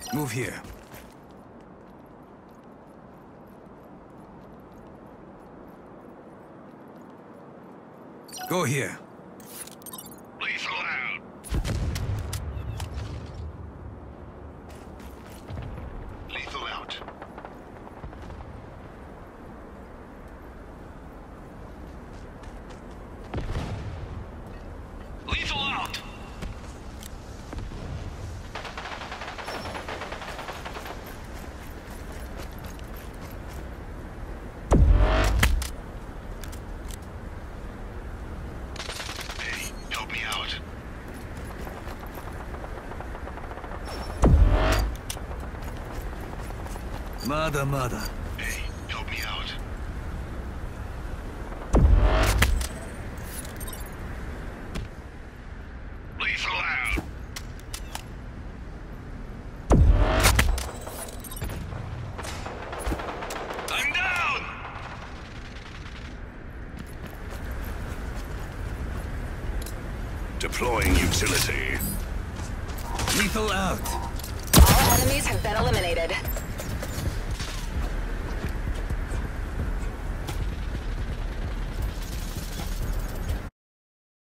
Move here. Go here. Lethal out. Lethal out. Lethal out. Hey, help me out. Mada. Hey, help me out. Lethal out. I'm down. Deploying utility. Lethal out. All enemies have been eliminated.